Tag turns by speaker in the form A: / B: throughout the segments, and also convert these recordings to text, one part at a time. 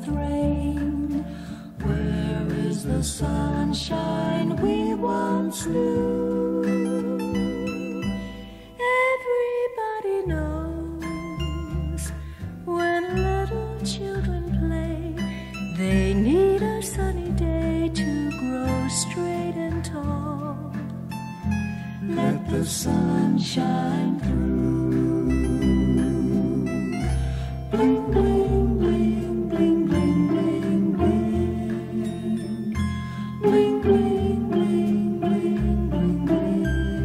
A: with rain? Where is the sunshine we once knew? Everybody knows when little children play, they need a sunny day to grow straight and tall. Let the sun shine through. Bling, bling, bling, bling, bling, bling, bling. Bling, bling, bling, bling, bling, bling.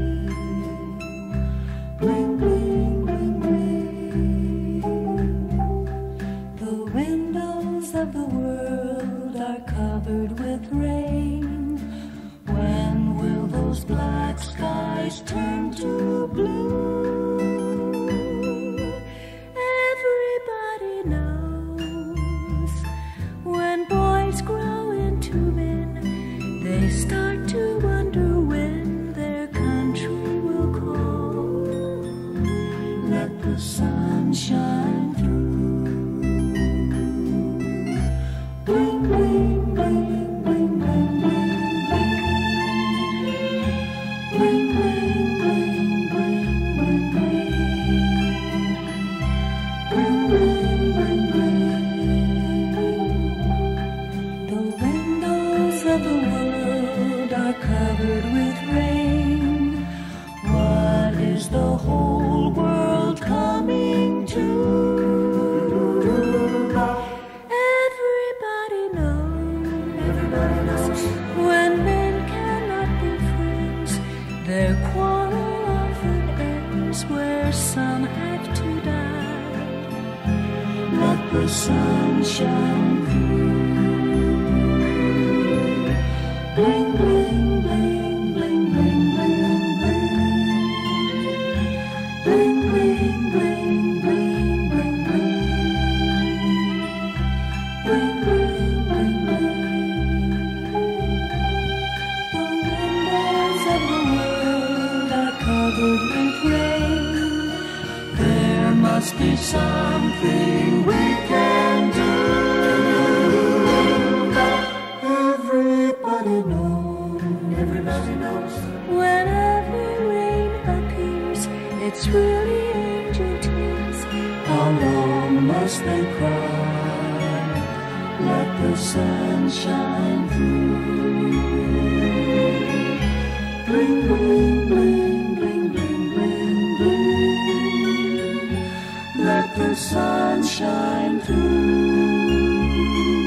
A: Bling, bling, bling, bling. The windows of the world are covered with rain. When will those black skies turn to blue? Everybody knows when boys grow into men, they start to wonder when their country will call. Let the sun shine through. Bling, bling, bling, bling, bling, bling. Bling, bling, bling, bling, bling, bling. Bling, bling, bling, bling. The windows of the world are covered with rain. What is the whole world coming to? Everybody knows when men cannot be friends, their quarrel often ends where some have to die. Let the sun shine through. Bling, bling, bling, bling, bling, bling, bling. Bling, bling, bling, bling, bling, bling. Bling, bling, bling, bling. The windows of the world are covered with rain. There must be something we can do. Everybody knows. Whenever rain appears, it's really angel tears. How long must they cry? Let the sun shine through. Bling, bling, bling, bling, bling, bling, bling. Let the sun shine through.